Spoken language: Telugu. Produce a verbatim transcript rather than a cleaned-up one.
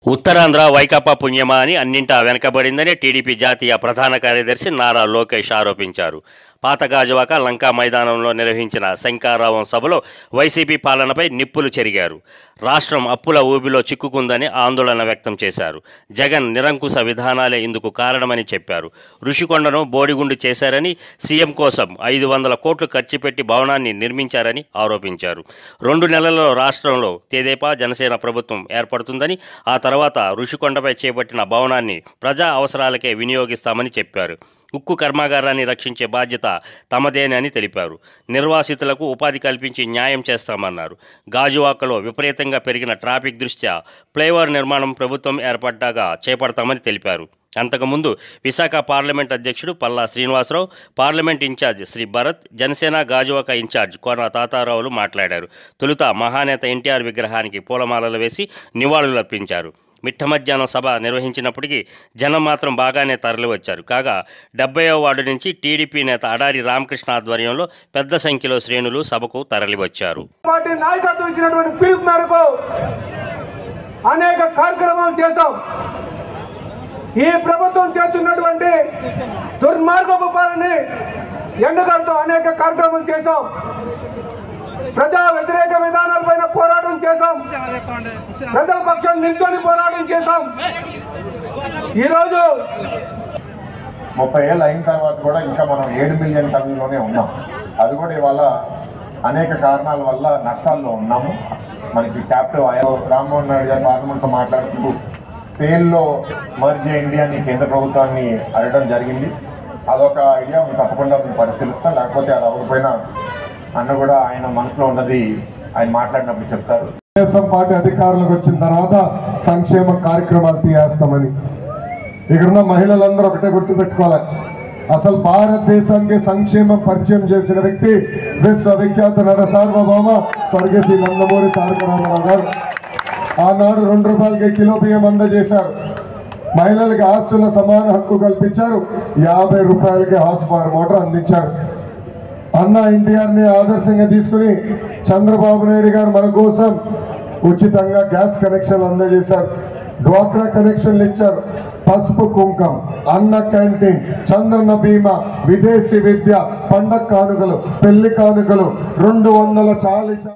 ఉత్తరాంధ్ర వైకాపా పుణ్యమా అని అన్నింటా వెనకబడిందని టీడీపీ జాతీయ ప్రధాన కార్యదర్శి నారా లోకేష్ ఆరోపించారు. పాత గాజువాక లంకా మైదానంలో నిర్వహించిన శంకారావం సభలో వైసీపీ పాలనపై నిప్పులు చెరిగారు. రాష్ట్రం అప్పుల ఊబిలో చిక్కుకుందని ఆందోళన వ్యక్తం చేశారు. జగన్ నిరంకుశ విధానాలే ఇందుకు కారణమని చెప్పారు. ఋషికొండను బోడిగుండు చేశారని, సీఎం కోసం ఐదు వందల కోట్లు ఖర్చు పెట్టి భవనాన్ని నిర్మించారని ఆరోపించారు. రెండు నెలల్లో రాష్ట్రంలో తెదేపా జనసేన ప్రభుత్వం ఏర్పడుతుందని, ఆ తర్వాత ఋషికొండపై చేపట్టిన భవనాన్ని ప్రజా అవసరాలకే వినియోగిస్తామని చెప్పారు. ఉక్కు కర్మాగారాన్ని రక్షించే బాధ్యత తమదేనని తెలిపారు. నిర్వాసితులకు ఉపాధి కల్పించి న్యాయం చేస్తామన్నారు. గాజువాకలో విపరీతంగా పెరిగిన ట్రాఫిక్ దృష్ట్యా ఫ్లైఓవర్ నిర్మాణం ప్రభుత్వం ఏర్పడ్డాక చేపడతామని తెలిపారు. అంతకుముందు విశాఖ పార్లమెంట్ అధ్యక్షుడు Palla Srinivasarao, parliament incharge Shri Bharat, Janasena Gajuwaka incharge Kona తాతారావులు మాట్లాడారు. తొలుత మహానేత ఎన్టీఆర్ విగ్రహానికి పూలమాలలు వేసి నివాళులర్పించారు. మిట్ట మధ్యాహ్నం సభ నిర్వహించినప్పటికీ జనం మాత్రం బాగానే తరలివచ్చారు. కాగా డెబ్బైవ వార్డు నుంచి టీడీపీ నేత అడారి రామకృష్ణ ఆధ్వర్యంలో పెద్ద సంఖ్యలో శ్రేణులు సభకు తరలివచ్చారు. అనేక కార్యక్రమాలు చేశాం. ఈ ప్రభుత్వం చేస్తున్నటువంటి దుర్మార్గపు పాలనని ఎండగడుతూ అనేక కార్యక్రమాలు చేశాం. ప్రజా వ్యతిరేక విధానాలపైన పోరాటం చేశాం. ప్రజల పక్షం నిల్చొని పోరాటం చేశాం. ఈరోజు ముప్పై ఏళ్ళు అయిన తర్వాత కూడా ఇంకా మనం ఏడు మిలియన్ టన్నులోనే ఉన్నాం. అది కూడా ఇవాళ అనేక కారణాల వల్ల నష్టాల్లో ఉన్నాము. మనకి క్యాపిటల్ ఆయో రామ్మోహన్ నాయుడు గారు పార్లమెంట్లో మాట్లాడుతూ సేల్లో మర్జ్ చేయండి అని కేంద్ర ప్రభుత్వాన్ని అడగడం జరిగింది. అదొక ఐడియా మేము తప్పకుండా మేము పరిశీలిస్తాం. లేకపోతే అది అవ్వకపోయినా అన్న కూడా ఆయన మనసులో ఉన్నది ఆయన మాట్లాడినప్పుడు చెప్తారు. తెలుగుదేశం పార్టీ అధికారులకు వచ్చిన తర్వాత సంక్షేమ కార్యక్రమాలు తీయేస్తామని ఇక్కడున్న మహిళలందరూ ఒకటే గుర్తుపెట్టుకోవాలి. అసలు భారతదేశానికి సంక్షేమం పరిచయం చేసిన వ్యక్తి విశ్వవిఖ్యాత నట సార్వభౌమ స్వర్గీయ శ్రీ నందమూరి తారక రామారావు గారు. ఆనాడు రెండు రూపాయలకి కిలో బియ్యం అందజేశారు. మహిళలకి ఆస్తుల సమాన హక్కు కల్పించారు. యాభై రూపాయలకి హార్స్ పవర్ మోటార్ అందించారు. అన్న ఎన్టీఆర్ని ఆదర్శంగా తీసుకుని చంద్రబాబు నాయుడు గారు మన కోసం ఉచితంగా గ్యాస్ కనెక్షన్లు అందజేశారు. డ్వాక్రా కనెక్షన్లు ఇచ్చారు. పసుపు కుంకం, అన్న క్యాంటీన్, చంద్రన్న బీమా, విదేశీ విద్య, పండగ కానుకలు, పెళ్లి కానుకలు రెండు వందల చాలి